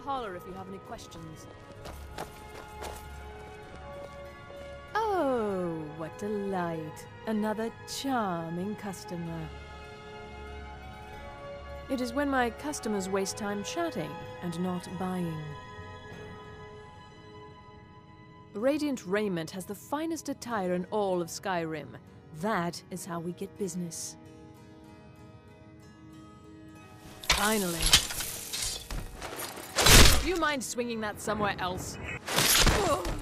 holler if you have any questions. Oh, what delight. Another charming customer. It is when my customers waste time chatting and not buying. Radiant Raiment has the finest attire in all of Skyrim. That is how we get business. Finally. Do you mind swinging that somewhere else? Oh.